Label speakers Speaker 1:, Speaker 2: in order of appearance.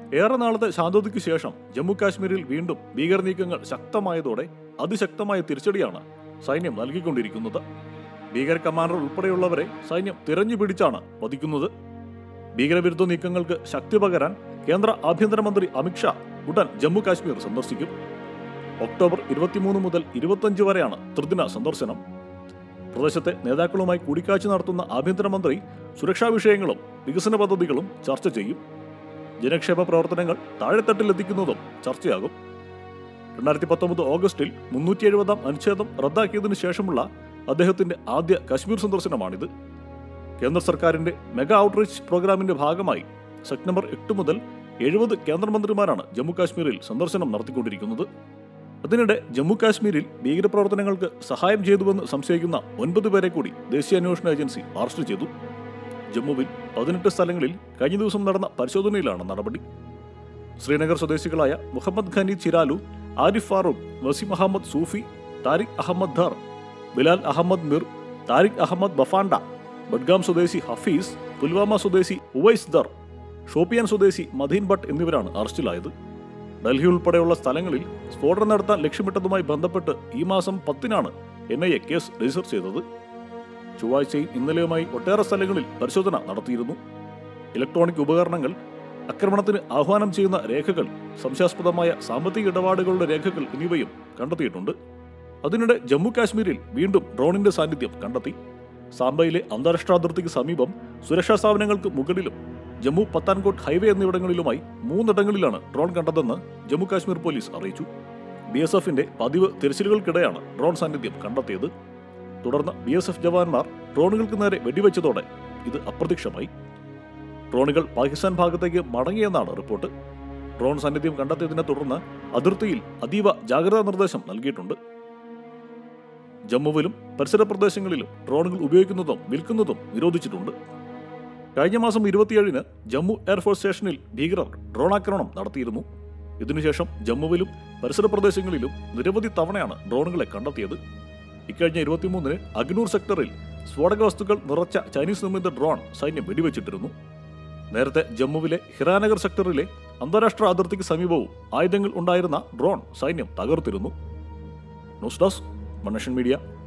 Speaker 1: ഏറെ നാളത്തെ ശാന്തതയ്ക്ക് ശേഷം ജമ്മു കാശ്മീരിൽ വീണ്ടും ഭീകര നീക്കങ്ങൾ ശക്തമായതോടെ അതിശക്തമായ തിരിച്ചടിയാണ് സൈന്യം നൽകിക്കൊണ്ടിരിക്കുന്നത്. ഭീകര കമാൻഡർ ഉൾപ്പെടെയുള്ളവരെ സൈന്യം തിരഞ്ഞുപിടിച്ചാണ് വധിക്കുന്നത്. ഭീകരവിരുദ്ധ നീക്കങ്ങൾക്ക് ശക്തി പകരാൻ കേന്ദ്ര ആഭ്യന്തരമന്ത്രി അമിത്ഷാ ഉടൻ ജമ്മു കാശ്മീർ സന്ദർശിക്കും. ഒക്ടോബർ 23 മുതൽ 25 വരെയാണ് ത്രിദിന സന്ദർശനം. പ്രദേശത്തെ നേതാക്കളുമായി കൂടിക്കാഴ്ച നടത്തുന്ന ആഭ്യന്തരമന്ത്രി സുരക്ഷാ വിഷയങ്ങളും വികസന പദ്ധതികളും ചർച്ച ചെയ്യും. ജനക്ഷേമ പ്രവർത്തനങ്ങൾ താഴെത്തട്ടിലെത്തിക്കുന്നതും ചർച്ചയാകും. 2019 ഓഗസ്റ്റിൽ 370 അനുച്ഛേദം റദ്ദാക്കിയതിനു ശേഷമുള്ള അദ്ദേഹത്തിന്റെ ആദ്യ കശ്മീർ സന്ദർശനമാണിത്. കേന്ദ്ര സർക്കാരിന്റെ മെഗാ ഔട്ട്റീച്ച് പ്രോഗ്രാമിന്റെ ഭാഗമായി സെപ്റ്റംബർ 8 മുതൽ 70 കേന്ദ്രമന്ത്രിമാരാണ് ജമ്മു കാശ്മീരിൽ സന്ദർശനം നടത്തിക്കൊണ്ടിരിക്കുന്നത്. അതിനിടെ ജമ്മു കാശ്മീരിൽ ഭീകരപ്രവർത്തനങ്ങൾക്ക് സഹായം ചെയ്തുവെന്ന് സംശയിക്കുന്ന 9 പേരെ കൂടി ദേശീയ അന്വേഷണ ഏജൻസി അറസ്റ്റ് ചെയ്തു. ജമ്മുവിൽ 18 സ്ഥലങ്ങളിൽ കഴിഞ്ഞ ദിവസം നടന്ന പരിശോധനയിലാണ് നടപടി. ശ്രീനഗർ സ്വദേശികളായ മുഹമ്മദ് ഖനി ചിരാലു, ആരിഫ് ഫാറൂഖ്, വസീം അഹമ്മദ് സൂഫി, താരിഖ് അഹമ്മദ് ധർ, ബിലാൽ അഹമ്മദ് മിർ, താരിഖ് അഹമ്മദ് ബഫാൻഡ, ബഡ്ഗാം സ്വദേശി ഹഫീസ്, പുൽവാമ സ്വദേശി ഉവൈസ് ദർ, ഷോപ്പിയാൻ സ്വദേശി മദീൻ ഭട്ട് എന്നിവരാണ് അറസ്റ്റിലായത്. ഡൽഹി ഉൾപ്പെടെയുള്ള സ്ഥലങ്ങളിൽ സ്ഫോടനം നടത്താൻ ലക്ഷ്യമിട്ടതുമായി ബന്ധപ്പെട്ട് ഈ മാസം 10-നാണ് NIA കേസ് രജിസ്റ്റർ ചെയ്തത്. ചൊവ്വാഴ്ചയും ഇന്നലെയുമായി ഒട്ടേറെ സ്ഥലങ്ങളിൽ പരിശോധന നടത്തിയിരുന്നു. ഇലക്ട്രോണിക് ഉപകരണങ്ങൾ, ആക്രമണത്തിന് ആഹ്വാനം ചെയ്യുന്ന രേഖകൾ, സംശയാസ്പദമായ സാമ്പത്തിക ഇടപാടുകളുടെ രേഖകൾ എന്നിവയും കണ്ടെത്തിയിട്ടുണ്ട്. അതിനിടെ ജമ്മു കാശ്മീരിൽ വീണ്ടും ഡ്രോണിന്റെ സാന്നിധ്യം കണ്ടെത്തി. സാംബയിലെ അന്താരാഷ്ട്ര അതിർത്തിക്ക് സമീപം സുരക്ഷാ സ്ഥാപനങ്ങൾക്ക് മുകളിലും ജമ്മു പത്താൻകോട്ട് ഹൈവേ എന്നിവിടങ്ങളിലുമായി 3 ഇടങ്ങളിലാണ് ഡ്രോൺ കണ്ടതെന്ന് ജമ്മു കാശ്മീർ പോലീസ് അറിയിച്ചു. BSFന്റെ പതിവ് തിരച്ചിലുകൾക്കിടെയാണ് ഡ്രോൺ സാന്നിധ്യം കണ്ടെത്തിയത്. തുടർന്ന് BSF ജവാന്മാർ ഡ്രോണുകൾക്ക് നേരെ വെടിവെച്ചതോടെ ഇത് അപ്രത്യക്ഷമായി. ഡ്രോണുകൾ പാകിസ്ഥാൻ ഭാഗത്തേക്ക് മടങ്ങിയെന്നാണ് റിപ്പോർട്ട്. ഡ്രോൺ സാന്നിധ്യം കണ്ടെത്തിയതിനെ തുടർന്ന് അതിർത്തിയിൽ അതീവ ജാഗ്രതാ നിർദ്ദേശം നൽകിയിട്ടുണ്ട്. ജമ്മുവിലും പരിസര പ്രദേശങ്ങളിലും ഡ്രോണുകൾ ഉപയോഗിക്കുന്നതും വിൽക്കുന്നതും നിരോധിച്ചിട്ടുണ്ട്. കഴിഞ്ഞ മാസം 27-ന് ജമ്മു എയർഫോഴ്സ് സ്റ്റേഷനിൽ ഭീകരർ ഡ്രോൺ ആക്രമണം നടത്തിയിരുന്നു. ഇതിനുശേഷം ജമ്മുവിലും പരിസര പ്രദേശങ്ങളിലും നിരവധി തവണയാണ് ഡ്രോണുകളെ കണ്ടെത്തിയത്. ഇക്കഴിഞ്ഞ 23-ന് അഗ്നൂർ സെക്ടറിൽ സ്ഫോടക വസ്തുക്കൾ നിറച്ച ചൈനീസ് നിർമ്മിത ഡ്രോൺ സൈന്യം വെടിവെച്ചിട്ടിരുന്നു. നേരത്തെ ജമ്മുവിലെ ഹിരാനഗർ സെക്ടറിലെ അന്താരാഷ്ട്ര അതിർത്തിക്ക് സമീപവും ആയുധങ്ങൾ ഉണ്ടായിരുന്ന ഡ്രോൺ സൈന്യം തകർത്തിരുന്നു. ന്യൂസ് ഡെസ്ക്, മണ്ണേഷൻ മീഡിയ.